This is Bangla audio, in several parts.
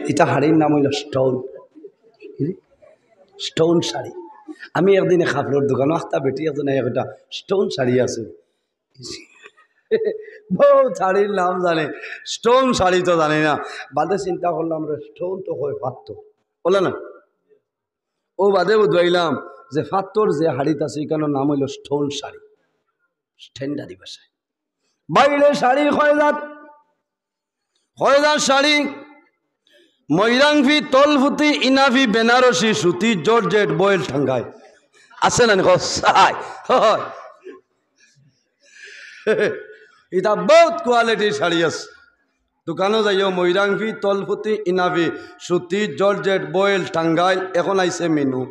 এটা শাড়ির নাম হইল স্টোন, স্টোন শাড়ি। আমি একদিনে কাপড়ের দোকানে একটা বেটি একজন একটা স্টোন শাড়ি আছে, বহু শাড়ির নাম জানে, স্টোন শাড়ি তো জানি না। বাদে চিন্তা করলাম রে স্টোন তো হয় পাত্তর, বলে না, ও বাদে বুঝবাইলাম যে পাত্তর যে শাড়িতে আছে এখানের নাম হইল স্টোন শাড়ি, স্ট্যান্ডার্ডি ভাষায়। বাইরে শাড়ি খয়জাত, খয়জাত শাড়ি ময়রাংফি তলফুতি ইনাফি বেনারসি সুতি জর্জেট বয়েল ঠাঙ্গাই আছে না? হয় এটা বহুত কোয়ালিটির শাড়ি আছে। দোকানও যাইও ময়রাংফি তলফুতি ইনাফি সুতি জর্জেট বয়েল টাঙ্গাইল। এখন আইছে মেনু,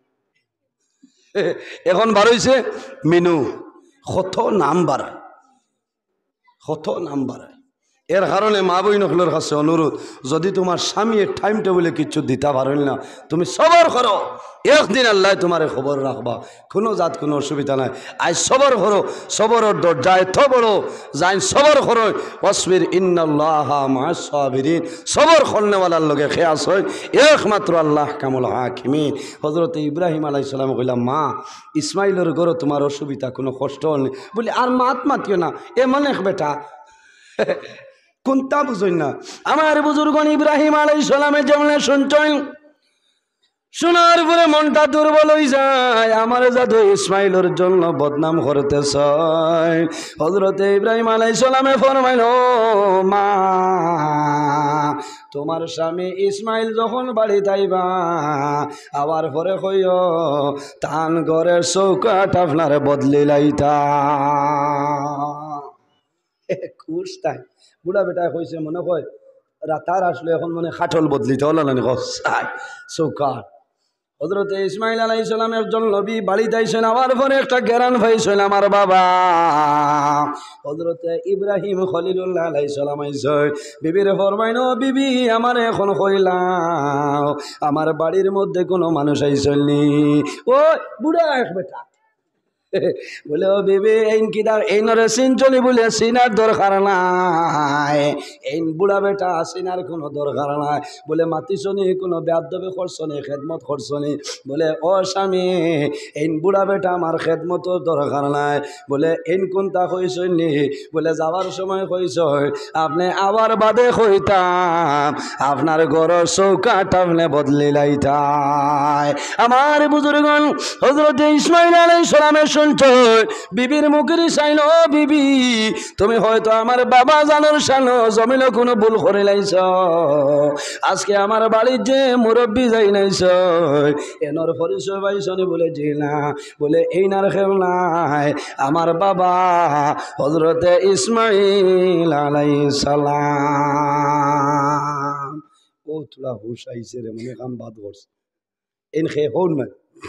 এখন বাড়াইছে মেনু, কত নাম বাড়ায়, কত নাম বাড়ায়। এর কারণে মা বইনগুলোর কাছে অনুরোধ, যদি তোমার স্বামী টাইম টেবিলে কিছু দিতে পারেন না, তুমি সবর করো, একদিন আল্লাহ তোমারে খবর রাখবা, কোনো জাত কোনো অসুবিধা নাই। আজ সবর করো, সবরের দরজা এত বড়, যাই সবর করো, ওয়াসবির ইন্নাল্লাহা মা'আস সাবিরিন। সবর করনেওয়ালার লগে খেয়াস হয় একমাত্র আল্লাহ কামুল হাকিমিন। হযরত ইব্রাহিম আলাইহিস সালাম কইলা, মা ইসমাইলের ঘরে তোমার অসুবিধা কোনো কষ্ট নেই বলে, আর মাত মাতিও না, এমন এক বেটা কোনটা বুঝুন না। আমার বুজুর্গন ইব্রাহিম আলাইহিস সালামের যেমন শুনছেন, শোনার পরে মনটা দুর্বল হয়ে যায়, আমার জাদু ইসমাইলের জন্য বদনাম করতে চায়। হযরত ইব্রাহিম আলাইহিস সালামে ফরমাইল, মা তোমার স্বামী ইসমাইল যখন বাড়িতে আইবা আবার পরে কইও তান ঘরের চৌকাট আপনার বদলি লাইতা। খুশ তাই বুড়া বেটায় কইছে, মনে হয় রাতার আসলে এখন মনে খাটল বদলিতে হলো না চৌকাট। হযরত ইসমাইল আলাইহিস সালামের জন্য নবী বাড়িতে আইছেন, আবার পরে একটা জ্ঞান পাইছেন আমার বাবা হযরত ইব্রাহিম খলিলুল্লাহ আলাইহিস সালাম আইছেন। বিবির ফরমাইন, বিবি আমার এখন কইলাম আমার বাড়ির মধ্যে কোনো মানুষ আইসনি। ও বুড়া এক বেটা বলে, ও বেবে এইন কিদার এই নরে সিন চলি বলে সিনার দরকার নাই, এই বুড়া বেটা সিনার কোনো দরকার নাই। বলে মাতিছনি কোনো বেয়াদবি করছনি, খেদমত করছনি? বলে ও স্বামী এই বুড়া বেটা আমার খেদমত দরকার নাই। বলে এইন কোনটা কইছনি? বলে যাওয়ার সময় কইছ আপনি আবার বাদে কইতাম আপনার ঘরের চৌকাট আপনি বদলি লাইতাই। আমার বুজুর্গন হযরত ইসমাইল আলাইহিস সালামের বিবির মুখের চাইল, বিবি তুমি হয়তো আমার বাবা জানোর সানো জমিনে কোনো ভুল করে লাইছ, আজকে আমার বাড়ির যে মুরব্বী যাই নাইছ এনর পরিচয় পাইছনি? বলে জি না। বলে এই নার খেল নাই, আমার বাবা হযরতে ইসমাইল আলাইহিস সালাম। ও তোলা হুশ আইছে রে, মনে কাম বাদ করছে এন খে হন না।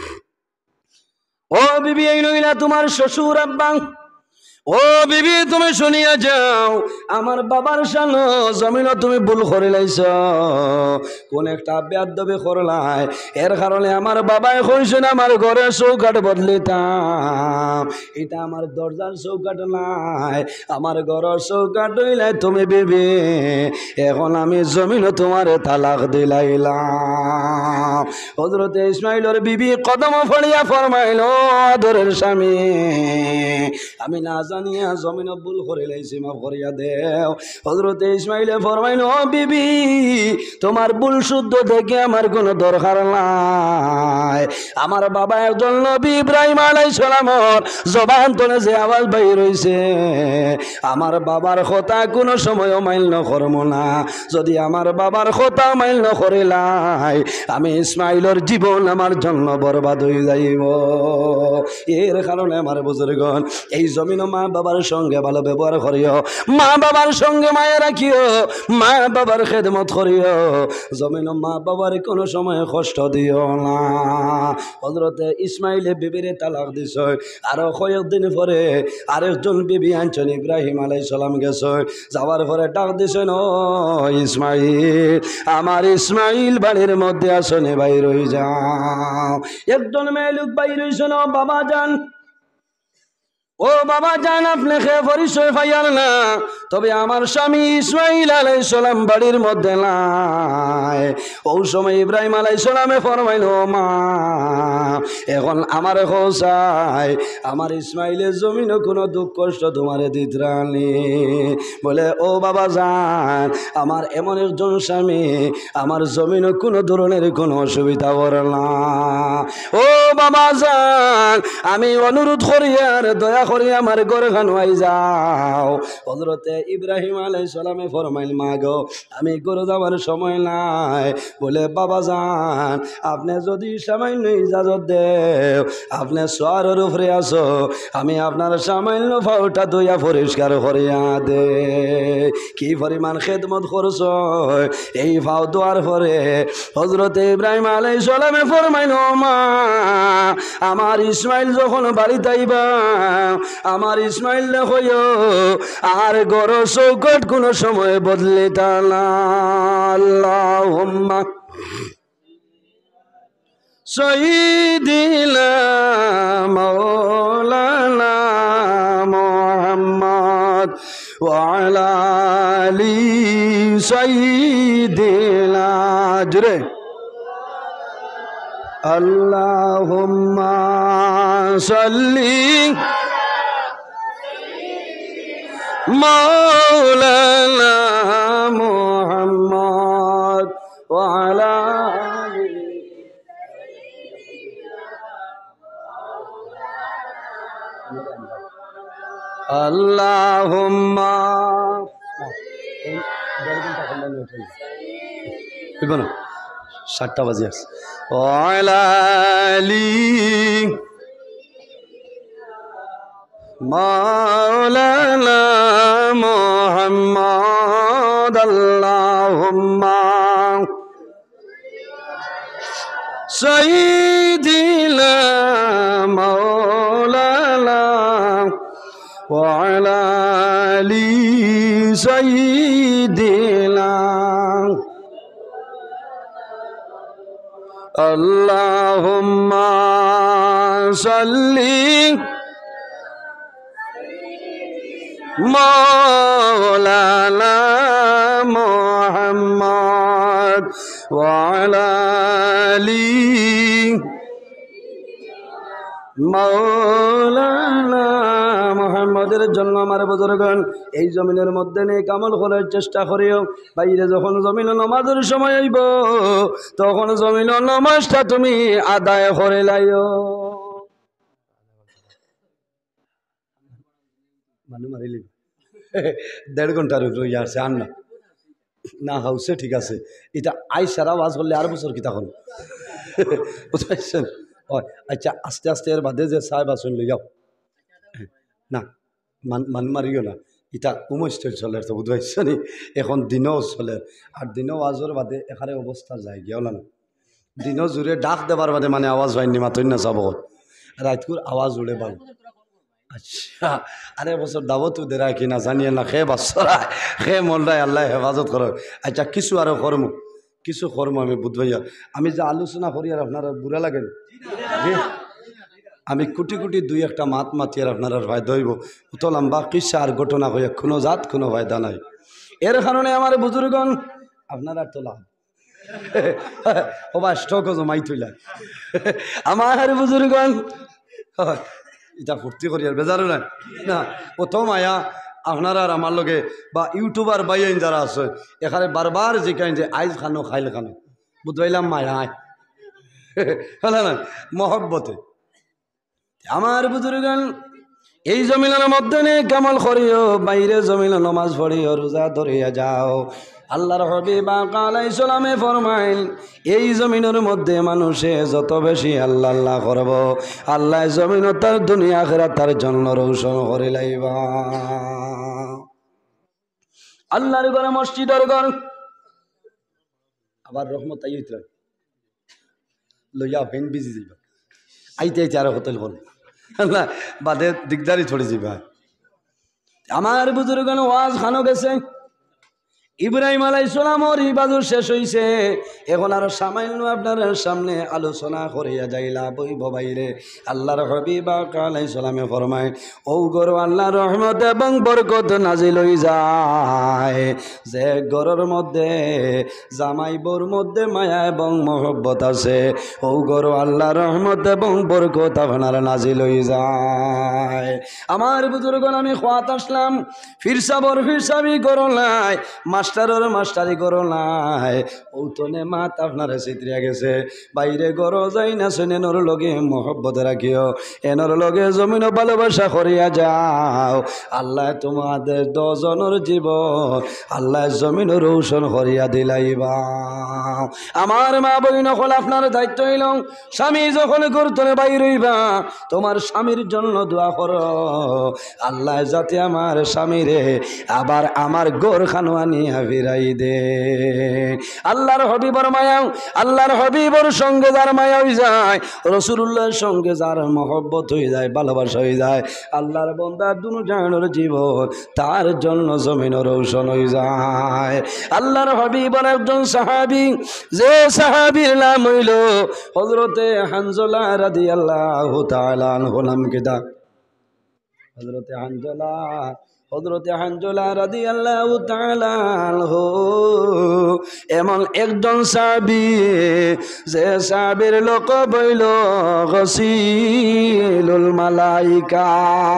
ও বিবি এই নইলা তোমার শ্বশুর আব্বা, ও বিবি তুমি শুনিয়া যাও, আমার বাবার সানো জমিন তুমি ভুল করে লাইছ, কোন একটা বেয়াদবি করলাই, এর কারণে আমার বাবাই কইছেন আমার ঘরের চৌকাট বদলিতাম। এটা আমার দরজার চৌকাট নাই, আমার ঘরের চৌকাট হইলাই তুমি বিবি, এখন আমি জমিন তোমার তালাক দিলাইলাম। হযরত ইসমাইলের বিবি কদম ফড়িয়া ফরমাইল, আদরের স্বামী আমি না জানিয়া জমিন ভুল করে লাইছি, মাফ করিয়া দেও। হযরত ইসমাইলে ফরমাইল, ও বিবি তোমার ভুল শুদ্ধ দেখে আমার কোনো দরকার নাই, আমার বাবা একজন নবী ইব্রাহিম আলাইহিস সালামের জবান তলে যে আওয়াজ বাইর হইছে আমার বাবার কথা কোনো সময় মাইল নকরম না। যদি আমার বাবার কথা মাইল নকরিলাই আমি ইসমাইলের জীবন আমার জন্য বরবাদ হয়ে যাইব। এর কারণে আমার বুজুর্গণ এই জমিন মা বাবার সঙ্গে ভালো ব্যবহার করিও, মা বাবার সঙ্গে মায়া রাখিও, মা বাবার খেদমত করিও, জমিন মা বাবার কোনো সময় কষ্ট দিও না। হযরতে ইসমাইলে বিবিরে তালাক দিছ, আরো কয়েকদিন পরে আরেকজন বিবি আনছেন, ইব্রাহিম আলাইহিস সালাম গেছে, যাওয়ার পরে ডাক দিছেন, ও ইসমাইল আমার ইসমাইল বাড়ির মধ্যে আসনে বাইর হয়ে যাও। একজন মেয়ে লোক বাইর হইছেন, ও বাবা যান, ও বাবা জান আপনি খেয়ে পরিচয় পাইয়ার না, তবে আমার স্বামী ইসমাইল আলাইহিস সালাম বাড়ির মধ্যে নাই, যায়। ওই সময় ইব্রাহিম আলাইহিস সালামে ফরমাইল, মা এখন আমার হোসাই আমার ইসমাইলের জমিনে কোনো দুঃখ কষ্ট তোমারে দিতরানি। বলে ও বাবা যান, আমার এমন একজন স্বামী, আমার জমিনে কোনো ধরনের কোনো অসুবিধা করে না। ও বাবা যান, আমি অনুরোধ করি আর দয়া করি আমার ঘরে খানুয়াই যাও। হযরতে ইব্রাহিম আলাইহিস সালামে ফরমাইল, মা গো আমি ঘরে যাওয়ার সময় নাই। বলে বাবা যান, আপনি যদি সামান্য ইজাজত দেও, আপনি সোয়ারের উপরে আসো, আমি আপনার সামান্য পাওটা ধুইয়া পরিষ্কার করিয়া দে। কি পরিমাণ খেদমত করছ এই পাও দোয়ার পরে। হযরতে ইব্রাহিম আলাইহিস সালামে ফরমাইল, মা আমার ইসমাইল যখন বাড়িতে আইবা, আমার ইসমাইল দেখো আর গড় চৌকট কোনো সময় বদলে টানা। আল্লাহুম্মা সাইয়্যিদিনা মাওলানা মুহাম্মদ ওয়া আলা আলি সাইয়্যিদিনা জুরে আল্লাহুম্মা সাল্লি মাওলানা মুহাম্মদ ওয়া আলা আলি। আল্লাহুম্মা 7টা বাজে আছে। ওয়া আলা আলি মাওলানা মুহাম্মদ। আল্লাহুম্মা সাইয়্যিদিনা মাওলানা ওয়া আলা আলি সাইয়্যিদিনা। আল্লাহুম্মা সাল্লি মাওলানা মুহাম্মদ ওয়া আলা আলি মাওলানা মুহাম্মদের জন্য আমার বুজুর্গগণ এই জমিনের মধ্যে নেক আমল করার চেষ্টা করিও। বাইরে যখন জমিনে নামাজের সময় আইব, তখন জমিনে নামাজটা তুমি আদায় করে লাইও। মানে মারিলি 1.5 ঘন্টার রইয়া আছে আর না না হাউসে ঠিক আছে। এটা আই সারা ওয়াজ করলে আর বছর কি তখন বুঝতে। আচ্ছা আস্তে আস্তে এর বাদে যে সাহেব আসুন লই যাও না মান মারিও না। এটা উমস্টের চলে তো বুঝতে নি। এখন দিনও চলে আর দিনও আওয়াজের বাদে এখানে অবস্থা যায় গিয়া না। দিনও জুড়ে ডাক দেবার বাদে মানে আওয়াজ হয়নি মাতই না যাব রাতকুর আওয়াজ উড়ে বাল। আচ্ছা আরে বছর দাবত দেরায় কিনা জানিয়ে না খে বাচ্চারা খে মনরায় আল্লাহ হেফাজত করো। আচ্ছা কিছু আরো কর্ম কিছু কর্ম আমি বুধবাইয়া আমি যে আলোচনা করি আর আপনারা বুড়া লাগেন। আমি কোটি কোটি 2-1টা মাত মাতি আর আপনারা ভাই দইব অত লম্বা কিসা আর ঘটনা হয়ে কোনো জাত কোনো ফায়দা নাই। এর কারণে আমার বুজুর্গণ আপনারা তো লাভ হবা স্টক জমাই থইলা আমার বুজুর্গণ এটা ফুর্তি করি আর বেজারও নাই না। প্রথম আয়া আপনারা আর আমার লগে বা ইউটিউবার বাইন যারা আছে এখানে বারবার জিকাইন যে আইজ খানো খাইল খানো বুঝবাইলাম মায়ায় হলে না মহব্বতে। আমার বুজুর্গণ এই জমিনের মধ্যে নে কামাল করিও, বাইরে জমিনে নমাজ পড়িও, রোজা ধরিয়া যাও। আল্লাহর হাবিব আলাইহিস সালামে ফরমাইল এই জমিনের মধ্যে মানুষে যত বেশি আল্লাহ আল্লাহ করব, আল্লাহ জমিন তার দুনিয়া আখিরাত তার জন্য রৌশন করে লাইবা। আল্লাহর ঘরে মসজিদের ঘর আবার রহমত আইত লইয়া ভেন বিজি যাইবা আইতে আইতে আর হোটেল বল না বাদে দিগদারি ছড়ে যাবে। আমার বুজুর্গণ ওয়াজ খানো গেছে ইব্রাহিম আলাইহিস সালামের ইবাদত শেষ হইছে। এখন আর সামান্য আপনার সামনে আলোচনা করিয়া যাইলা বইব বাইরে। আল্লাহর হাবিব আলাইহিস সালামে ফরমায়, ও গর আল্লাহর রহমত এবং বরকত নাজিল হই যায় যে ঘরের মধ্যে জামাই বউর মধ্যে মায়া এবং মহব্বত আছে, ও গর আল্লাহর রহমত এবং বরকত আপনার নাজিল হই যায়। আমার বুজুর্গণ, আমি খোয়াত আসলাম, ফিরসাবর ফিরসাবি করো নাই, মাস্টারের মাস্টারি করো নাই, ঔতনে মাত আপনার চিত্রিয়া গেছে। বাইরে গরো যাই না শুনে এনর লগে মহব্বত রাখিও, এনর লগে জমিন ভালোবাসা করিয়া যাও। আল্লাহ তোমাদের 10 জনের জীবন আল্লাহ জমিন রৌশন করিয়া দিলাইবা। আমার মা বইন হল আপনার দায়িত্ব হইল, স্বামী যখন করতনে বাইর হইবা তোমার স্বামীর জন্য দোয়া করো, আল্লাহ যাতে আমার স্বামীরে আবার আমার গোরখানো আনিয়া ফিরাই দে। আল্লাহর হবিবর মায়া, আল্লাহর হবিবর সঙ্গে যার মায়া হয়ে যায়, রাসূলুল্লাহর সঙ্গে যার মহব্বত হয়ে যায়, ভালোবাসা হয়ে যায়, আল্লাহর বান্দা দুনো জাহানের জীবন তার জন্য জমিন রৌশন হয়ে যায়। আল্লাহর হবিবর একজন সাহাবী, যে সাহাবীর নাম হইল হযরতে হানজালা রাদিয়াল্লাহু তাআলা আনহু। নাম কিতা? হযরতে হানজালা, হযরতে হানজালা রাদিয়াল্লাহু তাআলা আনহু এমন একজন সাহাবী, যে সাহাবীর লকব হইল গসিলুল মালাইকা,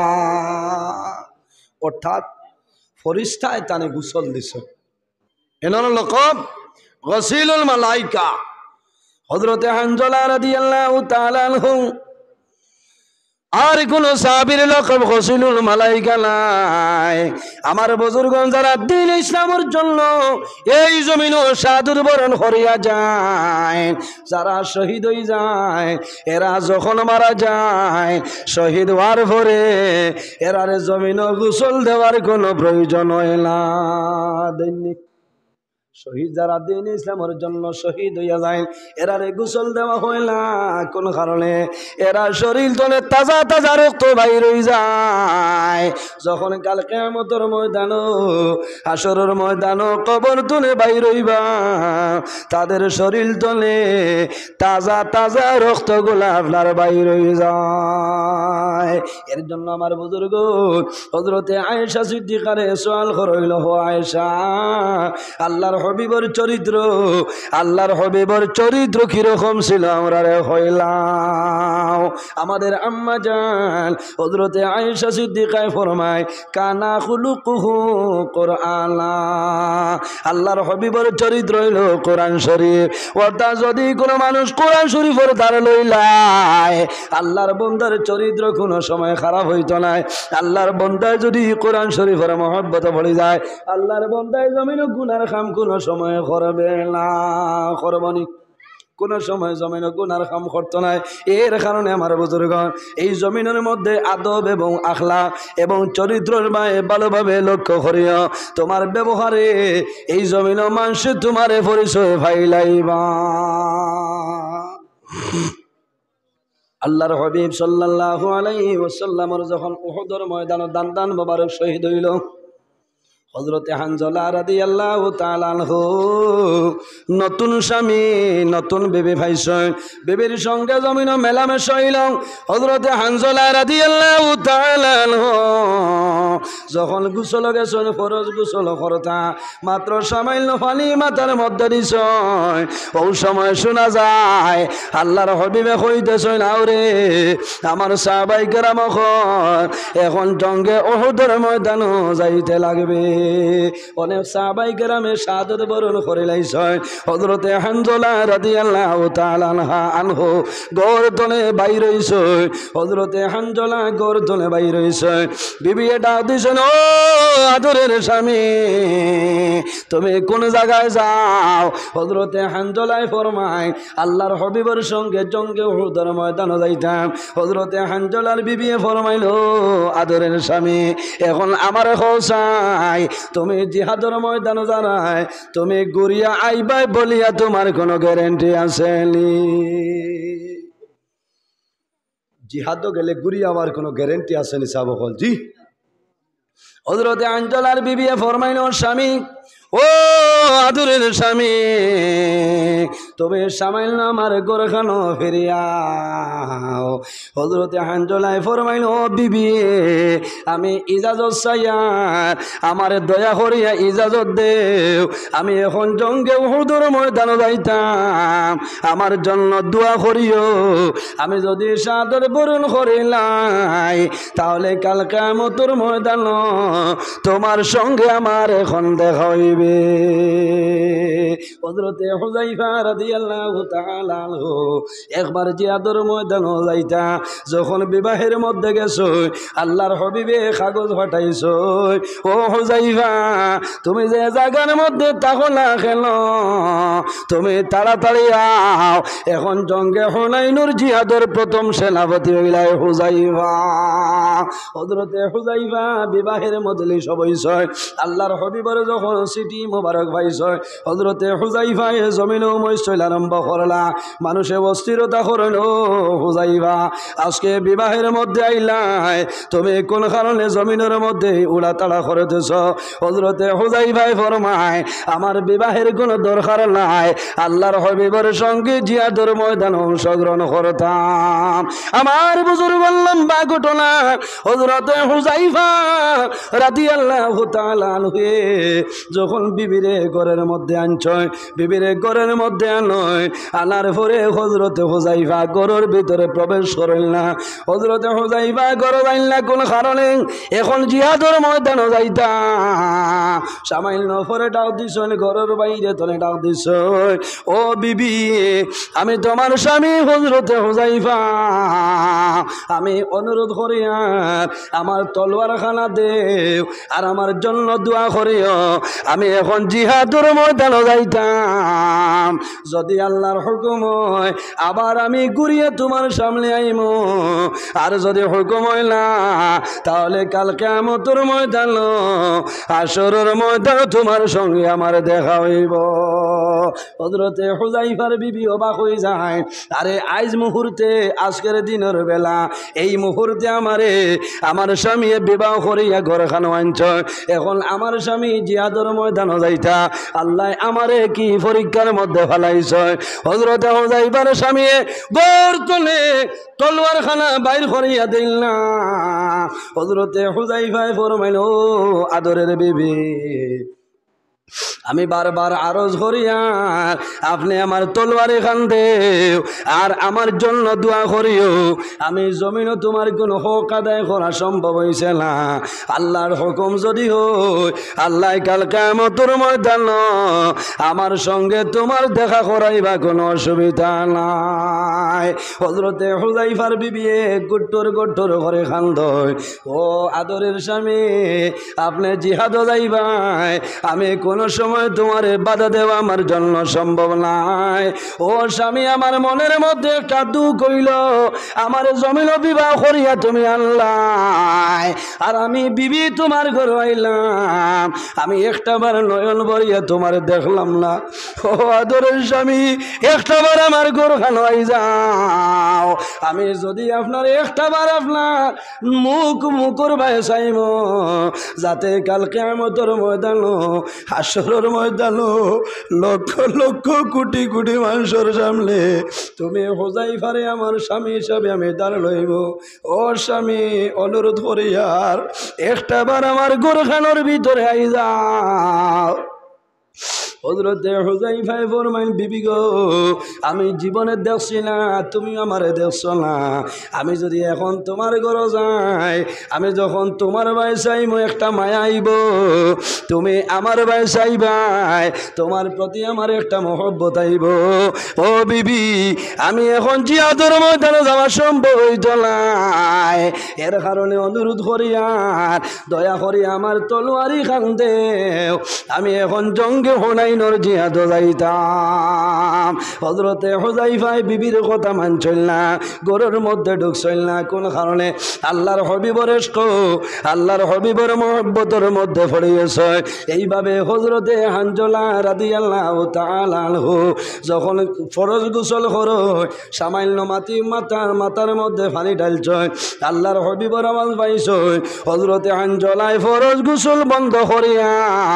অর্থাৎ ফেরেশতায় তানে গোসল দিছে। এনার লকব গসিলুল মালাইকা। হযরতে হানজালা রাদিয়াল্লাহু তাআলা আনহু আর কোন সাহাবীর লকব গসিলুল মালাইকা নাই। আমার বুজুর্গণ, যারা দ্বীন ইসলামের জন্য এই জমিন সাধুর বরণ করিয়া যায়, যারা শহীদ হয়ে যায়, এরা যখন মারা যায়, শহীদ হওয়ার পরে এরারে জমিন গোসল দেওয়ার কোনো প্রয়োজন হয় না। দৈনিক শহীদ যারা দ্বীন ইসলামের জন্য শহীদ হইয়া যায়, এরারে গোসল দেওয়া হয় না। কোন কারণে? এরা শরীর তলে তাজা তাজা রক্ত বাইর হয়ে যায়। যখন কাল কিয়ামতের ময়দান, হাসরের ময়দান, কবর তুলে বাইর হইবা, তাদের শরীর তলে তাজা তাজা রক্তগুলা আপনার বাইর হয়ে যায়। এর জন্য আমার বুজুর্গ হযরতে আয়েশা সিদ্দিকারে সওয়াল করইল, হো আয়েশা, আল্লাহর হবিবর চরিত্র, আল্লাহর হবিবর চরিত্র কিরকম ছিল আমরা রে হইলাম। আমাদের আম্মা জান হযরতে আয়েশা সিদ্দিকায় ফরমায়, কানা খুলুকুহু কুরআনা, আল্লাহর হবিবর চরিত্র হইল কোরআন শরীফ। অর্থাৎ যদি কোনো মানুষ কোরআন শরীফের দ্বারা লইলায়, আল্লাহর বান্দার চরিত্র কোনো সময় খারাপ হইতো না। আল্লাহর বান্দায় যদি কোরআন শরীফের মহব্বত পড়ে যায়, আল্লাহর বান্দায় জমিন গুনার কাম কোনো সময় করবে না, করবনি, কোন সময় জমিন গুনার কাম করতো না। এর কারণে আমার বুজুর্গণ, এই জমিনের মধ্যে আদব এবং আখলাক এবং চরিত্রের মায়ে ভালোভাবে লক্ষ্য করিও। তোমার ব্যবহারে এই জমিন মানুষ তোমারে পরিচয় ভাইলাইবা। আল্লাহর হাবিব সাল্লাল্লাহু আলাইহি ওয়াসাল্লামের যখন উহুদের ময়দানে দান মোবারক শহীদ হইল, হযরতে হানজালা রাদিয়াল্লাহু তাআলা আনহু নতুন স্বামী, নতুন বেবি পাইছেন, বেবির সঙ্গে জমিন মেলামেশা হইল। হযরতে হানজালা রাদিয়াল্লাহু তাআলা আনহু যখন গোসল গেছেন, ফরজ গোসল করতা, মাত্র সামান্য পানি মাথার মধ্যে দিছেন, ওই সময় শোনা যায় আল্লাহর হাবিবে কইতেছেন, আওরে আমার সাহাবায়ে কেরাম এখন জঙ্গে উহুদের ময়দানে যাইতে লাগবে। অনেক সাহাবায়ে কেরামে শাহাদাত বরণ করে লাইছেন। হযরতে হানজালা রাদিয়াল্লাহু তাআলা আনহু গর্দনে বাইর হইছে, হযরতে হানজালা গর্দনে বাইর হইছে। বিবি ডাক দিছেন, ও আদরের স্বামী, তুমি কোন জায়গায় যাও? হযরতে হানজালায় ফরমায়, আল্লাহর হাবিবের সঙ্গে জঙ্গে উহুদের ময়দানে যাইতাম। হযরতে হানজালার বিবি ফরমাইলো, আদরের স্বামী, এখন আমার হোসাই তুমি জিহাদের ময়দানে জানাই, তুমি গুরিয়া আইবাই বলিয়া তোমার কোনো গ্যারান্টি আছে নি? জিহাদ গেলে গুরিয়া আমার কোনো গ্যারান্টি আসেনি? সাহাবা বল, জি। হযরতে হানজালার বিবি ফরমাইল, স্বামী ও আদরের স্বামী, তবে সামান্য আমার গোরখানো ফিরিয়াও। হযরতে হানজলায় ফরমাইল, ও বিবি, আমি ইজাজত চাইয়ার, আমার দয়া করিয়া ইজাজত দেও, আমি এখন জঙ্গে উহুদের ময়দানে যাইতাম, আমার জন্য দোয়া করিও। আমি যদি শাহাদাত বরণ করিলাই, তাহলে কাল কিয়ামতের ময়দান তোমার সঙ্গে আমার এখন দেখা হইবে। হযরতে হুযায়ফা রাদিয়াল্লাহু তাআলা আনহু একবার জিহাদের ময়দানে যাইতা, যখন বিবাহের মধ্যে গেছো, আল্লাহর হাবিবে কাগজ পাঠাইছো, ও হুযায়ফা, তুমি যে জায়গার মধ্যে থাকো না কেন, তুমি তাড়াতাড়ি আও, এখন জঙ্গে হুনাইনের জিহাদের প্রথম সেনাপতি হইলাই হুযায়ফা। হযরতে হুযায়ফা বিবাহের মজলিস হইছে, আল্লাহর হাবিবের যখন সিটি মোবারক পাইছে, হযরতে হুযায়ফা জমিনে মইসল আরম্ভ করলা, মানুষে অস্থিরতা করেন, ও হুযায়ফা, আজকে বিবাহের মধ্যে আইলাই, তুমি কোন কারণে জমিনের মধ্যে উড়াতাড়া করেতেছ? হযরতে হুযায়ফা ফরমায়, আমার বিবাহের কোনো দরকার নাই, আল্লাহর হাবিবের সঙ্গে জিহাদের ময়দানে অংশগ্রহণ করতাম। আমার বুজুর্গ লম্বা ঘটনা, হযরতে হুযায়ফা রাদিয়াল্লাহু তাআলা আনহু যখন বিবিরে ঘরের মধ্যে আনছয়, বিবিরে ঘরের মধ্যে আনয়, আনার পরে হযরতে হুযায়ফা ঘরের ভিতরে প্রবেশ করেন না। হযরতে হুযায়ফা ঘরে যাইল না কোন কারণে, এখন জিহাদের ময়দানে যাইতা, সামান্য পরে ডাক দিছন, ঘরের বাইরে তলে ডাক দিছ, ও বিবি, আমি তোমার স্বামী হযরতে হুযায়ফা, আমি অনুরোধ করি আর আমার তলোয়ার খানা দেও, আর আমার জন্য দোয়া করিও, আমি এখন জিহাদের ময়দানে যাইতাম, যদি আল্লাহর হুকুম হয় আবার আমি ঘুরিয়ে তোমার সামনে আইমু, আর যদি হুকুম হয় না, তাহলে কাল কিয়ামতের ময়দান হাশরের ময়দানে তোমার সঙ্গে আমার দেখা হইব। হযরতে হুযায়ফার বিবি অবাক হয়ে যায়, আরে আজ মুহূর্তে, আজকের দিনের বেলা, এই মুহূর্তে আমারে আমার স্বামী বিবাহ করিয়া ঘরখানো আনছ, এখন আমার স্বামী জিহাদের ময়দানে যাইতা, আল্লাহ আমারে কি পরীক্ষার মধ্যে ফেলাইছ? হযরতে হুযায়ফার স্বামী গোর তলে তলোয়ার খানা বাইর করিয়া দিল না। হযরতে হুযায়ফা ফরমাইল, ও আদরের বিবি, আমি বারবার আরজ করিয়া আপনি আমার তলোয়ারে খান দেও, আর আমার জন্য দোয়া করিও, আমি জমিনও তোমার কোনো হক আদায় করা সম্ভব হইছে না, আল্লাহর হুকুম যদি হয়, আল্লাহ কাল কিয়ামতের ময়দান আমার সঙ্গে তোমার দেখা করাইবা কোনো অসুবিধা নাই। হযরতে হুযায়ফার বিবি গুট্টর গুট্টর করে খান্দয়, ও আদরের স্বামী, আপনি জিহাদ যাইবাই, আমি কোনো সময় তোমারে বাধা দেওয়া আমার জন্য সম্ভব নাই। ও স্বামী, আমার মনের মধ্যে একটা দুঃখ হইল, আমার জমিন বিবাহ করিয়া তুমি আনলাই, আর আমি বিবি তোমার ঘর আইলাম, আমি একটাবার নয়ন ভরিয়া তোমার দেখলাম না। ও আদরের স্বামী, একটাবার আমার ঘর খানো আই যাও, আমি যদি আপনার একটাবার আপনার মুখর ভাই চাইব, যাতে কাল কিয়ামতের ময়দান হাশরের ময়দান লক্ষ লক্ষ কোটি কোটি মানুষের সামনে তুমি হুযায়ফারে আমার স্বামী হিসাবে আমি দাঁড় লইব। ও স্বামী, অনুরোধ করি আর একটাবার আমার গোরখানোর ভিতরে আই যাও। হযরতে হুযায়ফা ফরমাইল, বিবি গো, আমি জীবনে দেখছি না, তুমি আমারে দেখছো না, আমি যদি এখন তোমার ঘরে যাই, আমি যখন তোমার ভাই চাইব একটা মায়া আইব, তুমি আমার ভাই চাইবাই, তোমার প্রতি আমার একটা মহব্বত আইব। ও বিবি, আমি এখন জিহাদের ময়দানে যাওয়া সম্ভব হইত নাই, এর কারণে অনুরোধ করি আর দয়া করি আমার তলোয়ারি খান দেও, আমি এখন জঙ্গে হুনাইনের জিহাদ যাইতাম। হযরতে হুযায়ফা বিবির কথা মানছিল না, ঘরের মধ্যে ঢুকছিল না। কোন কারণে? আল্লাহর হাবিবের ইশক, আল্লাহর হাবিবের মহব্বতের মধ্যে পড়িয়েছে। এইভাবে হযরতে হানজলা রাদিয়াল্লাহু তাআলা আনহু যখন ফরজ গোসল করে সামান্য মাথার মধ্যে পানি ঢালছে, আল্লাহর হাবিবের আওয়াজ পাইছে হযরতে হানজলায় ফরজ গোসল বন্ধ করিয়া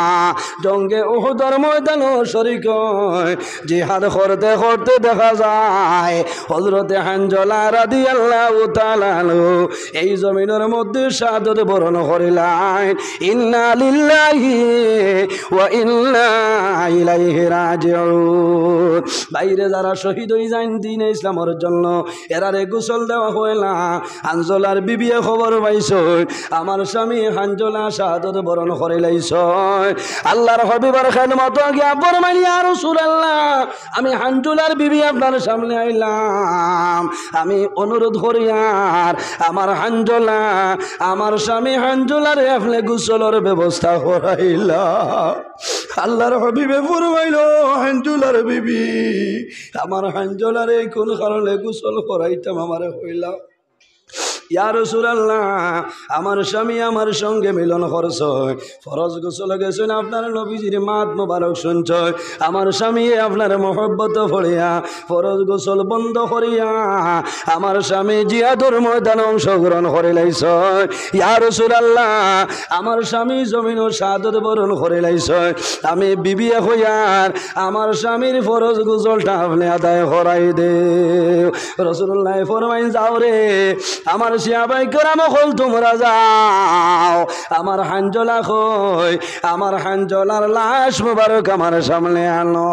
জঙ্গে উহুদের ময়দানে শরীক হয়। জিহাদ করতে করতে দেখা যায় হযরতে হানজলা রাদিয়াল্লাহু তাআলা আনহু এই জমিনের মধ্যে শাহাদাত বরণ করিলেন। ইন্না লিল্লাহি ওয়া ইন্না ইলাইহি রাজিউন। বাইরে যারা শহীদ হয়ে যান দ্বীনে ইসলামের জন্য, এরারে গোসল দেওয়া হয় না। হানজলার বিবিয়ে খবর পাইছে আমার স্বামী হানজলা শাহাদাত বরণ করিলাইছে। আল্লাহর হাবিবের খেদমত গিয়া ফরমাইল, ইয়া রাসূলুল্লাহ, আমি হানজলার বিবি আপনার সামনে আইলাম, আমি অনুরোধ করি আর আমার হানজলা, আমার স্বামী হানজলারে আপনি গোসলের ব্যবস্থা করাইলা। আল্লাহর হাবিবে ফরমাইল, হানজলার বিবি, আমার হানজলারে কোন কারণে গোসল করাইতাম আমারে কইলা। ইয়া রাসূলুল্লাহ, আমার স্বামী আমার সঙ্গে মিলন করছে, ফরজ গোসল গেছেন, আপনার নবীজির মাত মোবারক শুনছ, আমার স্বামী আপনার মহব্বত পড়িয়া ফরজ গোসল বন্ধ করিয়া আমার স্বামী জিহাদের ময়দানে অংশগ্রহণ করে লাইছ। ইয়া রাসূলুল্লাহ, আমার স্বামী জমিনও শাহাদাত বরণ করে লাইছ, আমি বিবি হইয়ার আমার স্বামীর ফরজ গোসলটা আপনি আদায় করাই দে। রাসূলুল্লাহ ফরমাইন, যাও রে আমার সাহাবায়ে কেরাম হল, তোমরা যাও, আমার হানজলা কই, আমার হানজলার লাশ মুবারক আমার সামনে আনো।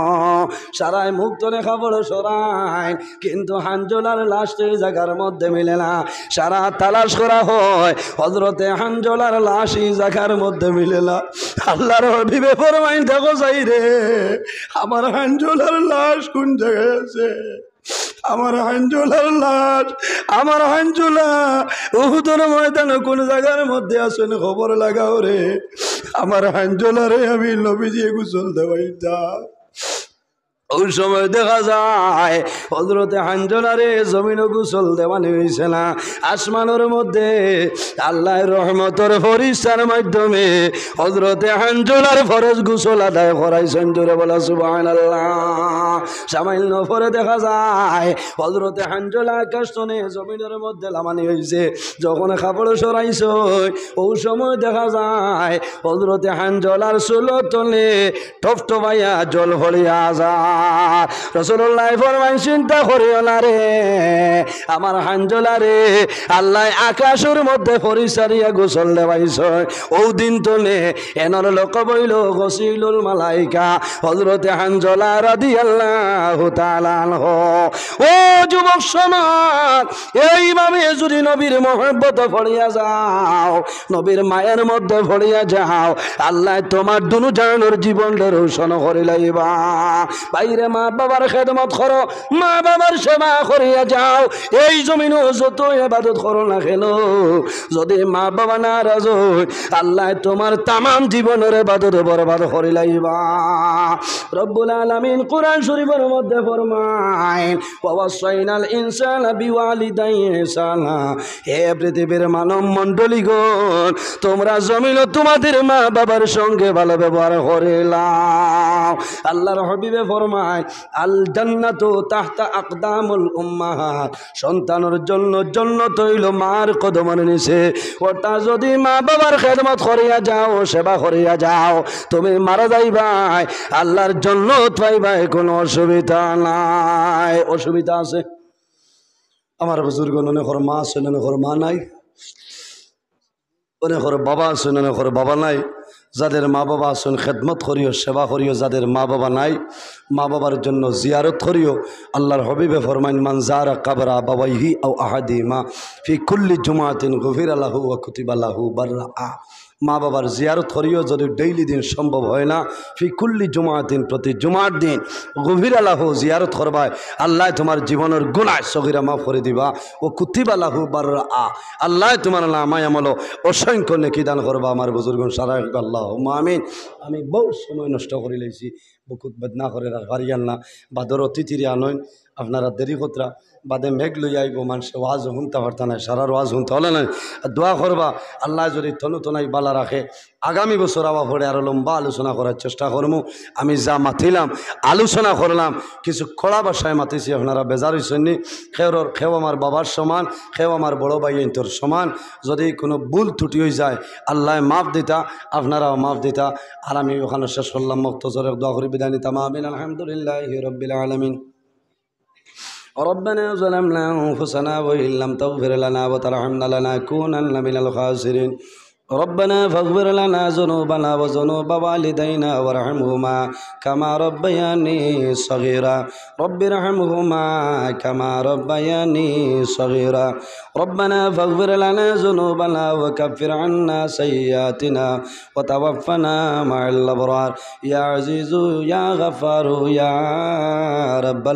সারাই মুক্তনে খাবড় সরাই, কিন্তু হানজলার লাশ তো এই জায়গার মধ্যে মিলে না। সারা তালাশ করা হয়, হযরতে হানজলার লাশ এই জায়গার মধ্যে মিলে না। আল্লাহর হাবিবে ফরমাইন, দেখো যাই রে আমার হানজলার লাশ কোন জায়গায় আছে। আমার হানজলার লাশ, আমার হানজলা উহুদের ময়দানে কোন জায়গার মধ্যে আছেন, খবর লাগাও রে। আমার হানজলারে আমি নবীজি গোসল দেওয়াইতা। ওই সময় দেখা যায় হযরতে হানজলারে জমিন গোসল দেওয়ানি হয়েছে না। আসমানের মধ্যে আল্লাহর রহমতের ফরিস্তার মাধ্যমে হযরতে হানজলার ফরজ গোসল আদায় করাইছেন। জোরে বলা সুবহানাল্লাহ। সামান্য পরে দেখা যায় হযরতে হানজলা আকাশতনে জমিনের মধ্যে লামানি হয়েছে। যখন কাপড় সরাইছে ওই সময় দেখা যায় হযরতে হানজলার চুলের তলে টপটপাইয়া জল ভরিয়া যায়। রাসূলুল্লাহ ফরমাইন, চিন্তা করিও না রে আমার হানজলা রে, আল্লাহ আকাশের মধ্যে পরিসারিয়া গোসল দেওয়াইছে। ও দিন তলে এনর লোক বইল গসিলুল মালাইকা হযরতে হানজলা রাদিয়াল্লাহু তাআলা আনহু। ও যুবক সমাজ, এইভাবে যদি নবীর মহব্বত পড়িয়া যাও, নবীর মায়ের মধ্যে পড়িয়া যাও, আল্লাহ তোমার দুনু জাহানের জীবনটা রোশন করে লাইবা। বাইরে মা বাবার খেদমত করো, মা বাবার সেবা করিয়া যাও। এই জমিনও যত ইবাদত করো না কেন, যদি মা বাবা নারাজ হয়, আল্লাহ তোমার তামাম জীবনের ইবাদত বরবাদ করে লাইবা। রব্বুল আলামিন কোরআন শরীফের মধ্যে ফরমায়, ওয়াসাইনাল ইনসানা বিওয়ালিদাইহি ইহসানা। হে পৃথিবীর মানব মণ্ডলীগণ, তোমরা জমিনও তোমাদের মা বাবার সঙ্গে ভালো ব্যবহার করিলাম। আল্লাহর হাবিবে ফরমায়, আল জান্নাতু তাহতা আকদামুল উম্মাহাত। সন্তানের জন্য জান্নাত হইল মার কদমের নিচে। ওটা যদি মা বাবার খেদমত করিয়া যাও, সেবা করিয়া যাও, তুমি মারা যাইবাই, আল্লাহর জান্নাত পাইবাই, কোনো অসুবিধা নাই। অসুবিধা আছে? আমার বুজুর্গ অনেকের মা আছে, অনেকের মা নাই, অনেকের বাবা আছে, অনেকের বাবা নাই। যাদের মা বাবা আছেন খেদমত করিও, সেবা করিও। যাদের মা বাবা নাই, মা বাবার জন্য জিয়ারত করিও। আল্লাহর হাবিবে ফরমাইন, মান যারা কাবরা বাবাইহি আও আহাদিমা ফি কুল্লি জুমাতিন গুফিরা লাহু ওয়া কুতিবা লাহু বারআ। মা বাবার জিয়ারত করিও, যদি ডেইলি দিন সম্ভব হয় না, ফি কুল্লি জুমাতিন, প্রতি জুমার দিন গুফিরা লাহু, জিয়ারত করবায়, আল্লাহ তোমার জীবনের গুনাহ সগীরা মাফ করে দিবা। ও কুতিবা লাহু বারআ, আল্লাহ তোমার নামায় আমল অসংখ্য নেকি দান করবা। আমার বুজুর্গ সারা আল্লাহুম্মা আমিন। আমি বহু সময় নষ্ট করে লাইছি। বুকুত বদনা করে হারিয়ান না বাদর অতিথিরে আনইন আপনারা দেরি কতরা বাদে মেঘ লই আইব মানুষ ওয়াজ শুনতে পারতা না সারার ওয়াজ শুনতে হলে না দোয়া করবা আল্লাহ যদি তনু তনাই বালা রাখে আগামী বছর আবার পরে আরো লম্বা আলোচনা করার চেষ্টা করবো আমি যা মাতিলাম আলোচনা করলাম কিছু খোলা বাসায় মাতিছি আপনারা বেজার হয়েছেন খেও আমার বাবার সমান খেও আমার বড় ভাই তোর সমান যদি কোনো ভুল ত্রুটি হয়ে যায় আল্লাহ মাফ দিতা আপনারাও মাফ দিতা আর আমি ওখানে শেষ করলাম মুক্তজরের দোয়া করি বিদায় নিতাম আমিন আলহামদুলিল্লাহ রব্বিল আলামিন ربنا ظلمنا أنفسنا وإن لم تغفر لنا وترحمنا لنكونن من الخاسرين ربنا فاغفر لنا ذنوبنا وذنوب والدينا وارحمهما كما ربياني صغيرا رب ارحمهما كما ربياني صغيرا ربنا فاغفر لنا ذنوبنا وكفر عنا سيئاتنا وتوفنا مع الأبرار يا عزيز يا غفار يا رب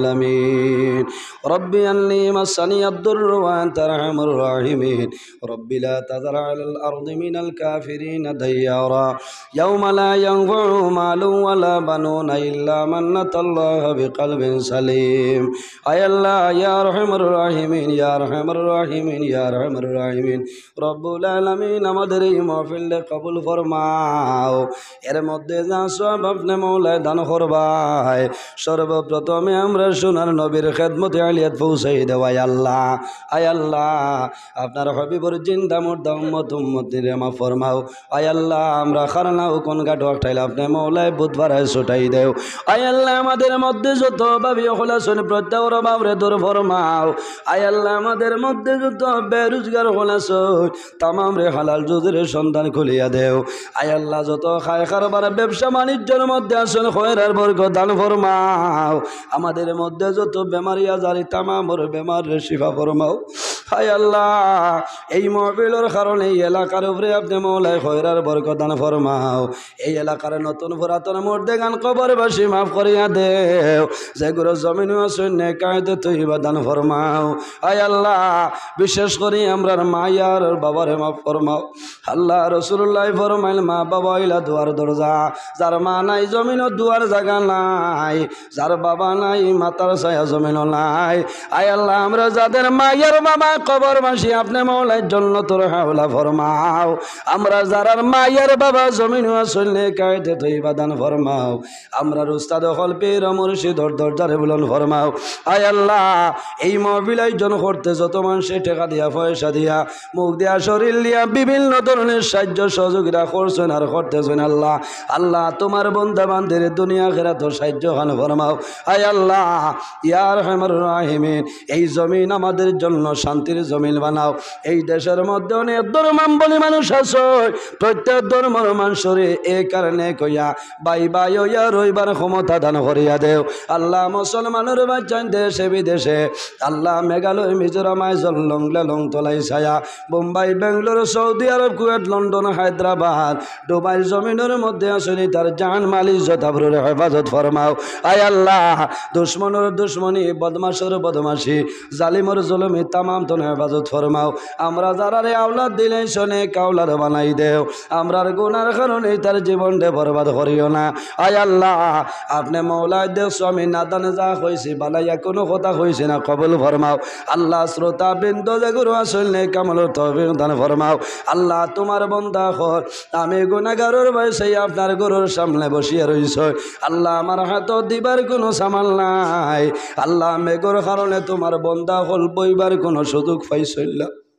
العالمين ربي أني مسني الضر وأنت أرحم الراحمين ربي لا تذر على الأرض من الكافرين ديارا يوم لا ينفع مال ولا بنون إلا من أتى الله بقلب سليم أي الله يا أرحم الراحمين يا أرحم الراحمين يا أرحم الراحمين رب العالمين আমাদের এই মাহফিল কবুল ফরমাও এর মধ্যে যা সব আপনি মওলায় দান করবাই সর্বপ্রথমে আমরা সোনার নবীর খেদমতে আলিয়াত পৌঁছাই দেওয়াই আল্লাহ আয় আল্লাহ আপনার হবিবর জিন্দা মুর্দা উম্মত উম্মতিরে মা ফরমাও আয় আল্লাহ আমরা খারনাও কোন গাট ওয়াক্তাইলে আপনি মওলায় বুধবার ছুটাই দেও আয় আল্লাহ আমাদের মধ্যে যত ভাবি খোলাসন প্রত্যাওর বাবরে দূর ফরমাও আয় আল্লাহ আমাদের মধ্যে যত বেরোজগার খোলাসন তামাম রে হালাল জুজের সন্ধান খুলিয়া দেও আয় আল্লাহ যত খায় কারবার ব্যবসা বাণিজ্যের মধ্যে আসন খয়রার বরকত দান ফরমাও আমাদের মধ্যে যত বেমারি আজারি তামামর বেমারের শিফা ফরমাও হায় আল্লাহ এই মাহফিলের কারণে এই এলাকার উপরে আপনি মওলায় খয়রার বরকত দান ফরমাও এই এলাকার নতুন পুরাতন মুর্দে গান কবরবাসী মাফ করিয়া দেও যেগুলো জমিন আছে নেকায়তে তৈবা দান ফরমাও হায় আল্লাহ বিশেষ করে আমরার মায়ার বাবারে মাফ ফরমাও আল্লাহ রাসূলুল্লাহ ফরমাইল মা বাবা ইলা দুয়ার দরজা যার মা নাই জমিন দুয়ার জায়গা নাই যার বাবা নাই মাতার ছায়া জমিন নাই আয় আল্লাহ আমরা যাদের মায়ের বাবা কবরবাসী আপনি মওলায় জান্নাতুল হাওলা ফরমাও আমরা যারার মায়ের বাবা জমিন আসলে কায়দে তৈবা দান ফরমাও আমরা উস্তাদ হল পীর মুর্শিদ দরজারে বুলন ফরমাও আয় আল্লাহ এই মাহফিল আয়োজন করতে যত মানুষে টাকা দিয়া পয়সা দিয়া মুখ দিয়া শরীর দিয়া বিভিন্ন ধরনের সাহায্য সহযোগিতা করছেন আর করতেছেন আল্লাহ আল্লাহ তোমার বান্দা বান্দের দুনিয়া আখিরাত সাহায্য খান ফরমাও আয় আল্লাহ ইয়া আরহামার রাহিমিন এই জমিন আমাদের জন্য শান্তির জমিন বানাও এই দেশের মধ্যে অনেক ধর্মাবলী মানুষ আছে প্রত্যেক ধর্মের মানুষরে এই কারণে কইয়া বাই বাই হইয়া রইবার ক্ষমতা দান করিয়া দেও আল্লাহ মুসলমানের বাচ্চান দেশে বিদেশে আল্লাহ Meghalaya Mizoram Aizawl Lunglei Lawngtlai Saiha Bombay Bengaluru Saudi Arab Kuwait London Hyderabad Dubai জমিনের মধ্যে আসলে তার জান মাল ইজ্জত আবরুর হেফাজত ফরমাও আয় আল্লাহ দুশ্মনের দুশ্মনী বদমাশের বদমাশি জালিমর জুলুমি তামাম তোর হেফাজত ফরমাও আমরা যারা রে আওলাদ দিলে শোনে কাউলার বানাই দেও আমরার গুনার কারণে তার জীবনটা বরবাদ করিও না আয় আল্লাহ আপনি মওলায় দেও স্বামী নাদানে যা হয়েছে বালাইয়া কোনো কথা হয়েছে না কবুল ফরমাও আল্লাহ শ্রোতা বৃন্দ যে গুরু আসলে কামল তৌফিক দান ফরমাও আল্লাহ তোমার বান্দা হর আমি গুনাহগারের বয়সে আপনার গুরুর সামনে বসিয়া রইছ আল্লাহ আমার হাত দিবার কোনো সামাল নাই আল্লাহ মেঘর কারণে তোমার বান্দা হল বইবার কোনো সুযোগ পাইছিল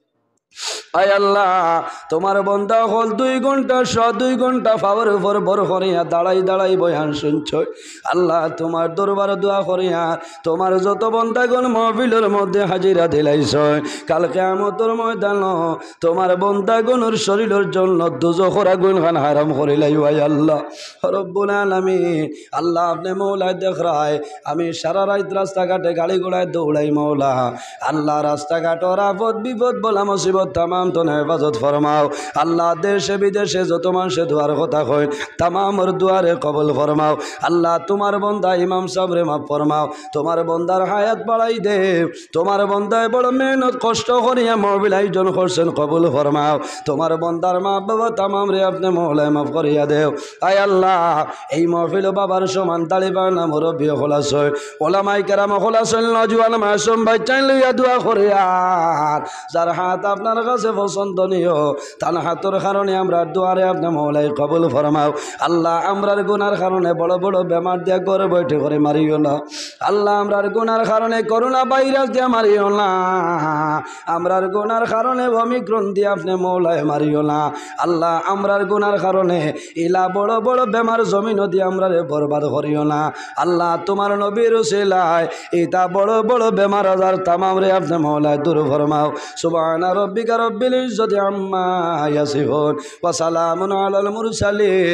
আয় আল্লাহ তোমার বান্দা হল 2 ঘন্টা 2 ঘন্টা পাওয়ার উপর বড় করিয়া দাঁড়াই দাঁড়াই বয়ান শুনছ আল্লাহ তোমার দরবার দোয়া করিয়া তোমার যত বান্দাগণ মাহফিলের মধ্যে হাজিরা দিলাইছ কাল কিয়ামতের ময়দান তোমার বান্দাগণের শরীরের জন্য দোজখের আগুন খান হারাম করিলাই আয় আল্লাহ রব্বুল আলামিন আল্লাহ আপনি মওলায় দেখ রায় আমি সারা রাত রাস্তাঘাটে গাড়ি ঘোড়ায় দৌড়াই মওলা আল্লাহ রাস্তাঘাটের আপদ বিপদ বলা মুসিবত তামাম তামাম তো হেফাজত ফরমাও আল্লাহ দেশে বিদেশে যত মানুষে দোয়ার কথা কয় তামামর দুয়ারে কবল ফরমাও আল্লাহ তোমার বন্দা ইমাম সাহেবরে মাফ ফরমাও তোমার বন্দার হায়াত বাড়াই দে তোমার বন্দায় বড় মেহনত কষ্ট করিয়া মহবিল আয়োজন করছেন কবুল ফরমাও তোমার বন্দার মা বাবা তামাম রে আপনি মহলায় মাফ করিয়া দেও আয় আল্লাহ এই মহফিল বাবার সমান তালিবার না মুরব্বী খোলাস ওলামাই কেরাম খোলাস নজওয়ান মাসুম বাচ্চাই লইয়া দোয়া করে আর যার হাত আপনার কাছে পছন্দনীয় তার হাতের কারণে আমরা দুয়ারে আপনি মহলাই কবুল ফরমাও আল্লাহ আমরার গুনার কারণে বড় বড় বেমার দিয়া করে বৈঠে করে মারিও না আল্লাহ আমরার গুনার কারণে করোনা ভাইরাস দিয়া মারিও না আমরার গুনার কারণে অমিক্রণ দিয়ে আপনি মৌলায় মারিও না আল্লাহ আমরার গুনার কারণে ইলা বড় বড় বেমার জমিন দিয়ে আমরা বরবাদ করিও না আল্লাহ তোমার নবীর উসিলায় ইতা বড় বড় বেমার আজার তামাম রে আপনি মৌলায় দূর ফরমাও সুবহানা রাব্বিকা রব্বিল ইজ্জতি আম্মা ইয়াসিফুন ওয়া সালামুন আলাল মুরসালিন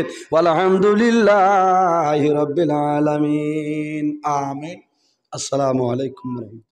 ওয়ালহামদুলিল্লাহি রাব্বিল আলামিন আমিন আসসালামু আলাইকুম।